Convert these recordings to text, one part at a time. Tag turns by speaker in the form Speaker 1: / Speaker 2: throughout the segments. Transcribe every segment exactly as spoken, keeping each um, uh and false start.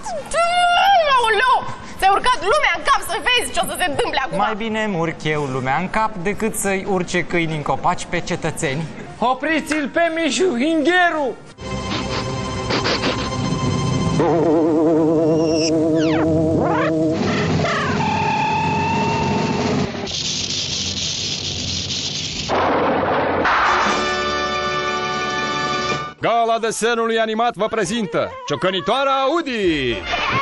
Speaker 1: Aoleu! Ți-ai urcat lumea în cap să vezi ce o să se întâmple acum.
Speaker 2: Mai bine îmi urc eu lumea în cap decât să-i urce câini în copaci pe cetățeni.
Speaker 3: Opriți-l pe Mișu Hingheru! Gala desenului animat vă prezintă Ciocănitoarea Audi!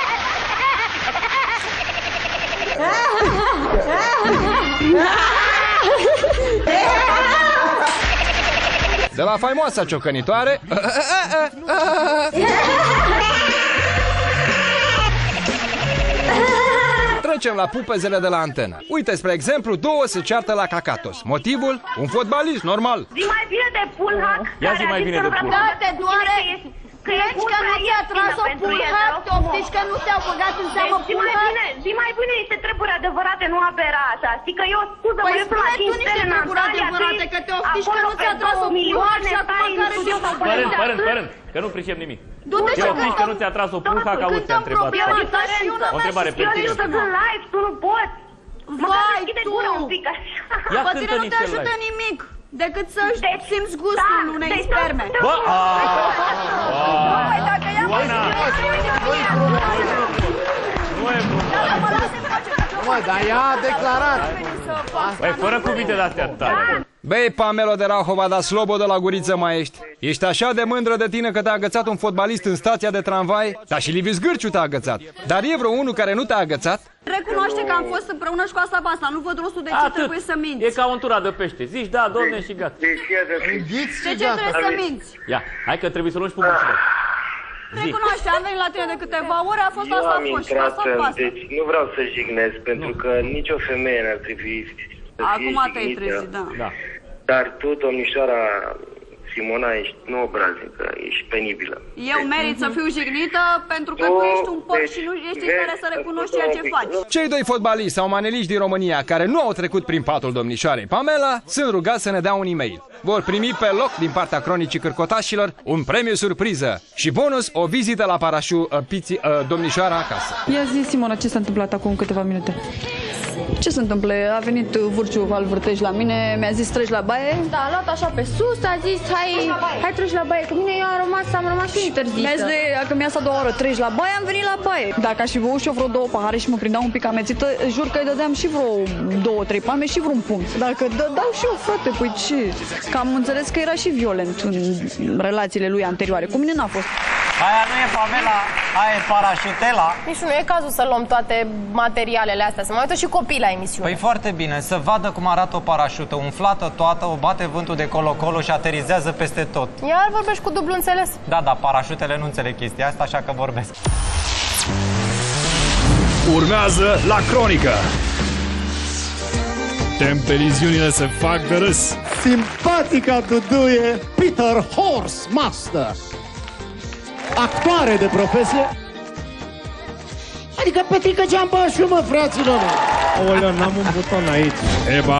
Speaker 3: De la faimoasa ciocănitoare trecem la pupezele de la antenă. Uite, spre exemplu, două se ceartă la cacatos. Motivul? Un fotbalist, normal.
Speaker 4: Zi mai bine de pull-hack.
Speaker 5: Ia zi mai bine de pull-hack.
Speaker 1: Da, te doare. Crezi că nu ți-a tras-o pull-hack? Te optici că nu te-au băgat în seamă pull-hack?
Speaker 4: Zi mai bine niște treburi adevărate, nu aberata. Știi că eu, scuză, mă,
Speaker 1: Păi
Speaker 4: eu sunt la
Speaker 1: spune tu
Speaker 4: cinci stele
Speaker 1: niște
Speaker 4: în
Speaker 1: treburi
Speaker 4: Antalya,
Speaker 1: adevărate, că te optici că nu ți-a tras-o pull-hack și acum care și
Speaker 5: Părând, părând, părând, că nu pricep nimic.
Speaker 1: Du-te și
Speaker 5: optici că nu ți-a tras o pull-hack, auzi, te-a întrebat. O întrebare pe tine.
Speaker 4: Eu sunt live, tu nu poți.
Speaker 1: Vai, tu!
Speaker 5: Ia
Speaker 1: Pe tine
Speaker 5: cântă
Speaker 1: nu te
Speaker 5: niște
Speaker 1: ajută
Speaker 5: live.
Speaker 1: nimic decât să simți gustul unei sperme.
Speaker 5: Bă,
Speaker 1: Păi dacă ea mă
Speaker 5: Ioana! Nu e
Speaker 3: Mă, dar ea a declarat.
Speaker 5: Băi, fără cuvinte de-astea tare.
Speaker 3: Băi, Pamelo de Rahova, dar slobo de la guriță mai ești. Ești așa de mândră de tine că te-a agățat un fotbalist în stația de tramvai? Dar și Liviu Zgârciu te-a agățat. Dar e vreo unul care nu te-a agățat?
Speaker 1: recunoaște că am fost împreună și cu asta pe asta. Nu văd rostul de ce
Speaker 5: Atât.
Speaker 1: trebuie să minți.
Speaker 5: E ca o întura de pește. Zici da, domne, și gata.
Speaker 1: Ce ce trebuie să minți?
Speaker 5: Ia, hai că trebuie să luăm și publicitate.
Speaker 1: Recunoaște, am venit la tine de câteva ore, a fost
Speaker 6: Eu
Speaker 1: asta, a
Speaker 6: am
Speaker 1: fost și
Speaker 6: intrat,
Speaker 1: asta pe asta.
Speaker 6: deci nu vreau să jignesc, pentru
Speaker 5: Nu.
Speaker 6: că nicio femeie n-ar trebui să fie
Speaker 1: Acum te-ai
Speaker 6: jignită.
Speaker 1: trezit, da.
Speaker 5: Da.
Speaker 6: Dar tu, domnișoara Simona, ești nu obraznică, ești penibilă.
Speaker 1: Eu merit să fiu jignită pentru că
Speaker 6: Tu,
Speaker 1: tu ești un porc
Speaker 6: deci,
Speaker 1: și nu ești în
Speaker 6: vezi,
Speaker 1: care să recunoști
Speaker 6: ascultă
Speaker 1: ceea ce
Speaker 6: un pic,
Speaker 1: faci.
Speaker 3: Cei doi fotbaliști sau maneliști din România care nu au trecut prin patul domnișoarei Pamela sunt rugați să ne dea un e-mail. Vor primi pe loc din partea cronicii cârcotașilor un premiu surpriză și bonus o vizită la parașu uh, piții, uh, domnișoara acasă.
Speaker 7: Ia zi, Simona, ce s-a întâmplat acum câteva minute?
Speaker 8: Ce se întâmplă? A venit Vârciu Valvârtej la mine, mi-a zis treci la baie.
Speaker 9: Da, a luat așa pe sus, a zis hai, hai treci la baie cu mine, eu am rămas, am rămas și interzisă.
Speaker 8: Mi-a zis de, dacă mi-a stat două oră, treci la baie, am venit la baie. Dacă aș fi băut și eu vreo două pahare și mă prindeam un pic amețită, jur că îi dădeam și vreo două, trei palme și vreun punct. Dacă dădeau și eu, frate, păi ce? Că am înțeles că era și violent în relațiile lui anterioare. Cu mine n-a fost.
Speaker 2: Aia nu e Pamela, aia e parașutela.
Speaker 1: Nici nu e cazul să luăm toate materialele astea, să mai uită și copii la emisiune.
Speaker 2: Păi foarte bine, să vadă cum arată o parașută, umflată toată, o bate vântul de colo-colo și aterizează peste tot.
Speaker 1: Iar vorbești cu dublu înțeles?
Speaker 2: Da, da, parașutele nu înțeleg chestia asta, așa că vorbesc.
Speaker 10: Urmează la Cronică. Tempeliziunile se fac de râs.
Speaker 11: Simpatica duduie Peter Horsemaster, actoare de profesie. Adică Petrică Geambășu, mă, fraților. Aoleu, n-am un buton aici.
Speaker 10: Eba